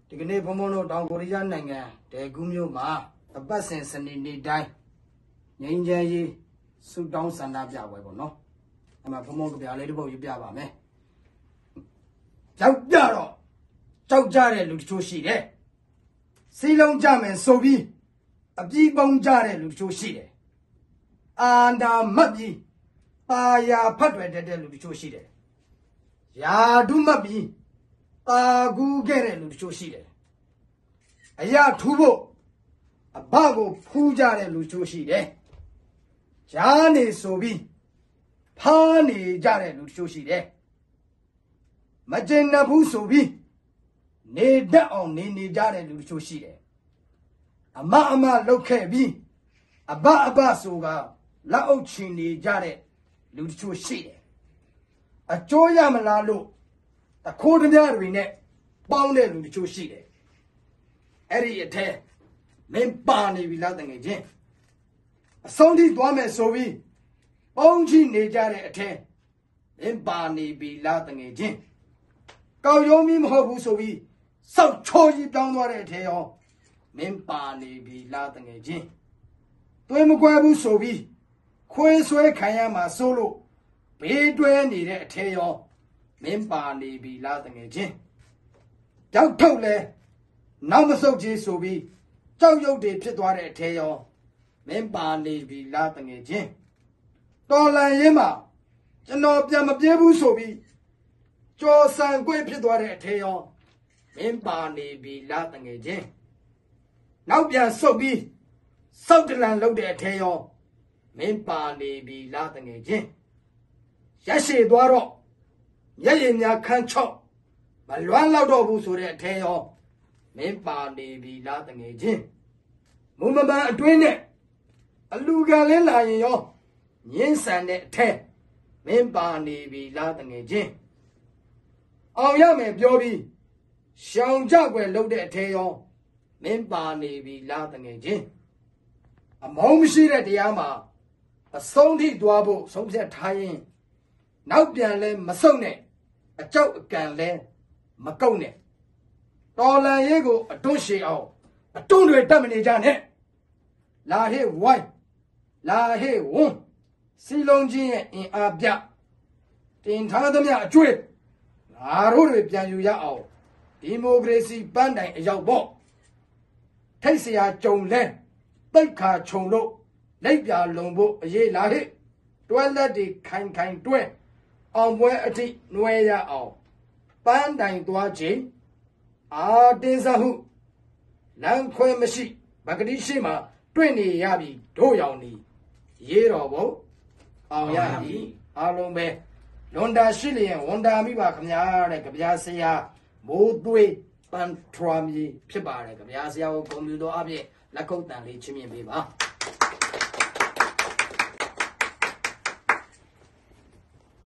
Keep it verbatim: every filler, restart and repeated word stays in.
ဒီကနေ့ဘုံဘုံတို့တောင်ကိုရီးယားနိုင်ငံဒေဂူးမြို့မှာအပတ်စဉ်စနေနေ့တိုင်းငိမ့်ချမ်းရေးဆုတောင်းဆန္ဒပြပွဲပေါ့နော်အဲ့မှာဘုံဘုံကပြလေးတစ်ပုတ်ယူပြပါမယ်ကြောက်ကြတော့ကြောက်ကြတဲ့လူတချို့ရှိတယ်စီလုံးကြမယ်ဆိုပြီးအပြီးပုံကြတဲ့လူတချို့ရှိတယ်အာန္တာမတ်ပြီးပါယာဖတ်ွယ်တဲ့လူတချို့ရှိတယ်ယာဒုမတ်ပြီးပါကူခဲ့တဲ့လူတချို့ရှိတယ်အရာထူဖို့အဘကိုဖူးကြတဲ့လူတချို့ရှိတယ်ဂျားနေဆိုပြီးဖားနေကြတဲ့လူတချို့ရှိတယ်မကျင်နဘူးဆိုပြီးနေတတ်အောင်နေနေကြတဲ့လူတချို့ရှိတယ်အမအမလောက်ခဲ့ပြီးအဘအဘဆိုကလက်အုပ်ချင်နေကြတဲ့လူတချို့ရှိတယ်အကျိုးရမလားလို့တခိုးတများတွေနဲ့ပေါင်းတဲ့လူတချို့ရှိတယ်အဲ့ဒီအထက်မင်းပါနေပြီလားတကယ်ချင်းအဆုံးထိသွားမယ်ဆိုပြီးပေါင်းချနေကြတဲ့အထက်မင်းပါနေပြီလားတကယ်ချင်းကောက်ရုံးမီမဟုတ်ဘူးဆိုပြီးစောက်ချောကြီးပြောင်းသွားတဲ့အထက်ရောမင်းပါနေပြီလားတကယ်ချင်းတွေးမကွဲဘူးဆိုပြီးခွေးဆွဲခံရမှာစိုးလို့ဘေးတွဲနေတဲ့အထက်ရောမင်းပါနေပြီလားတကယ်ချင်းကြောက်ထုတ်လဲနောက်မဆုတ်ကြီးဆိုပြီးကြောက်ရွံ့တွေဖြစ်သွားတဲ့အထက်ရောမင်းပါနေပြီလားတကယ်ချင်းတော်လန်ရင်မှာကျွန်တော်ပြန်မပြေးဘူးဆိုပြီးကြော်ဆန်ကွေးဖြစ်သွားတဲ့အထက်ရောမင်းပါနေပြီလားတကယ်ချင်းနောက်ပြန်ဆုတ်ပြီးစောက်တလန်လုပ်တဲ့အထက်ရောမင်းပါနေပြီလားတကယ်ချင်းရက်ရှည်သွားတော့မျက်ရည်များခန်းချော့မလွမ်းလောက်တော့ဘူးဆိုတဲ့အထက်ရောမင်းပါနေပြီလားတကယ်ချင်းမုံမပန်းအတွင်းနဲ့အလူကလည်းလာရင်ရောညင်းဆန်တဲ့အထက်မင်းပါနေပြီလားတကယ်ချင်းအောင်ရမယ်ပြောပြီးရှောင်ကြွယ်လုပ်တဲ့အထက်ရောမင်းပါနေပြီလားတကယ်ချင်းအမောင်းမရှိတဲ့တရားမှာအဆုံးထိသွားဖို့ဆုံးဖြတ်ထားရင်နောက်ပြန်လဲမဆုတ်နဲ့အကြောက်အကန်လဲမကုတ်နဲ့တော်လန်ရေးကိုအတွန်းရှည်အောင်အတွန်းတွေတတ်မနေကြနဲ့လာဟေးဝိုင်းလာဟေးဝန်းစီလုံးချင်းရဲ့အင်အားပြတင်ထားသမျှအကျွေးငါတို့တွေပြန်ယူရအောင်ဒီမိုကရေစီပန်းတိုင်အရောက်ပေါ့ထိတ်เสียကြုံလဲတိတ်ခါခြုံလို့လက်ပြလုံဖို့အရေးလာဟေးတွဲလက်တွေခိုင်ခိုင်တွဲအောင်ပွဲအထိနှွဲရအောင်ပန်းတိုင်သွားခြင်းအာတင်းစဟုလမ်းခွဲမရှိဗကတိရှိမှတွေ့နေရပြီတို့ရောင်နေရေးတော်ဘုံအောင်ရပြီအားလုံးပဲလွန်တာရှိလျင်ဝန်တာမိပါခမများတဲ့ကြပြားဆရာမိုးသွေးပန်ထရာမီဖြစ်ပါတယ်ကြပြားဆရာကိုကွန်ပျူတာအပြင်လက်ကုပ်တန်လေးချင်းမြင်ပေးပါ